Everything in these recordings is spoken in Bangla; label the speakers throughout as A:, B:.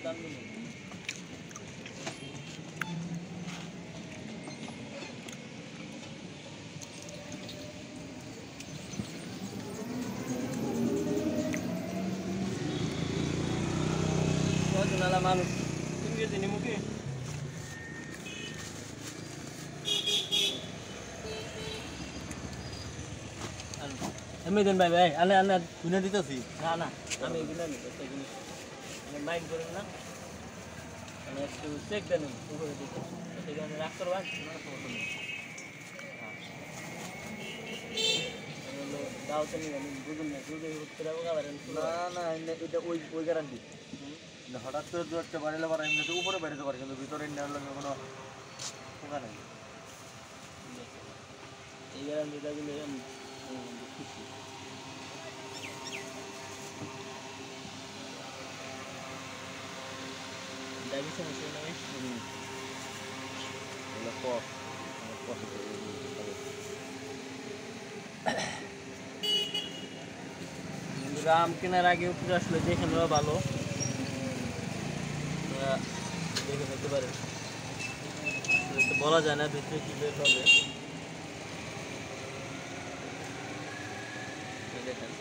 A: মানুষ তিনি মুখে এমনি দেন ভাই ভাই আনে আনে গুনে দিতেছি না না আমি এগুলো নিই একটা জিনিস মানে মাইন্ড করেন না মানে একটু চেক দেন উপরে দিতে সেখানে রাখ করবেন দাও তো নিয়ে বুঝুন না দুধে উঠতে যাবো খাবার না না এটা ওই ওই গ্যারান্টি হঠাৎ করে দু একটা বাড়িলে পারা এমনি তো উপরে বেরোতে পারে কিন্তু ভিতরে নেওয়ার লগে কোনো পোকা নেই এই গ্যারান্টিটা দিলে খুশি দাবি সমস্যা নেই রাম কেনার আগে উপরে আসলে দেখে নেওয়া ভালো দেখে নিতে পারে বলা যায় না ভিতরে কি বের হবে দেখেন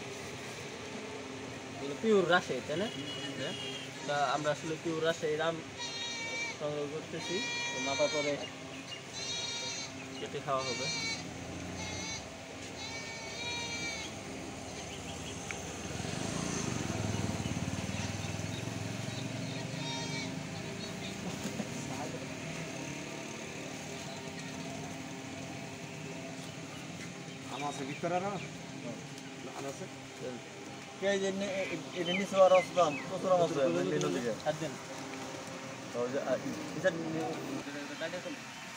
A: পিওর রাজশাহী তাই না তা আমরা আসলে পিওর রাজশাহী রাম সংগ্রহ করতেছি মাপা পরে কেটে খাওয়া হবে
B: আছে কি করা না আছে
A: কে জেনে এটা নিচে আর আসলাম প্রচুর আছে মেনু দিকে একদিন তো এটা কাটে তো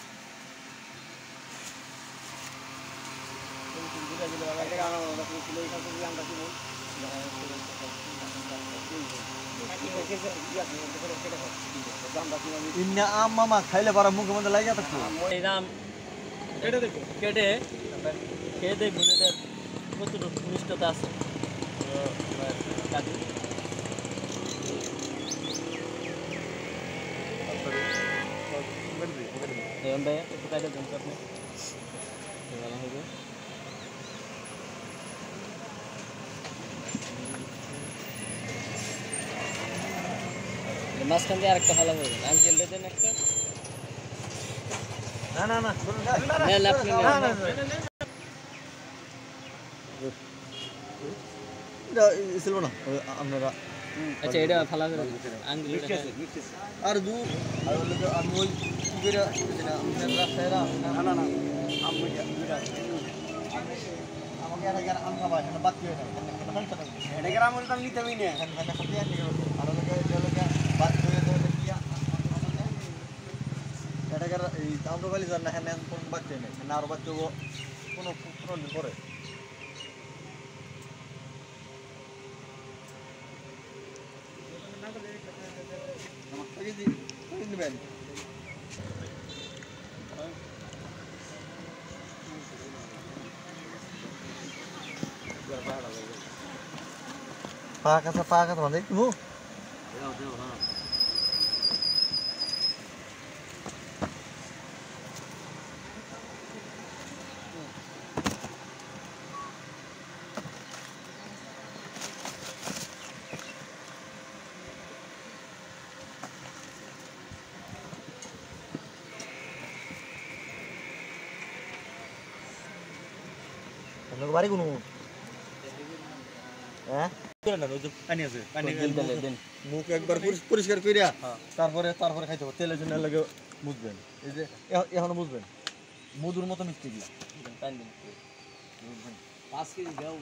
A: ইন্না আম মামা খাইলে পারা মুখের মধ্যে লাগে থাকতো এই আম কেটে দেখো কেটে খেয়ে দেখুন এটা কতটুকু মিষ্টতা আছে মাঝখান দিয়ে আরেকটা ভালো হবে আঙ্কেল দেন একটা না না না ছিল না আপনারা আচ্ছা এটা ভালো করে আর দূর আর আমি ওই কি করে না না আমাকে আর আগে আম খাওয়া না বাদ দিয়ে এটা গ্রাম বলতাম নিতে আমি না আর বাদ দিয়ে এটা এই আম্রপালি জান না হ্যাঁ কোন বাচ্চা নেই না আরো বাচ্চা কোনো দিন পরে pakai teman itu kemarin gunung মুখ একবার পরিষ্কার কইরা তারপরে খাইতে হবে তেলের জন্য লাগে বুঝবেন এই যে এখনো বুঝবেন মধুর মতো মিষ্টি দিলা 5 কেজি দাও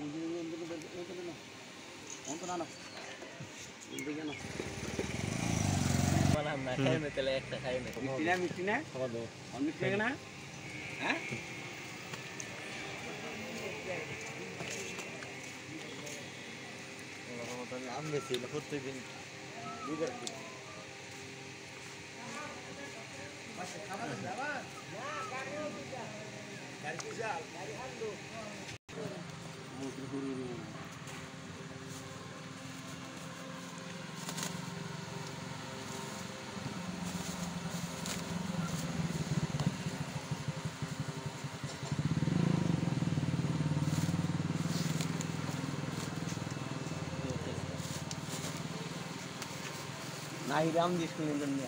A: না খাই না তেলে একটা খাই না মিষ্টি না খাওয়া দাও মিষ্টি না হ্যাঁ আম বেশি প্রত্যেকদিন দুবার
B: নাহি রাম দিস কোন জন্য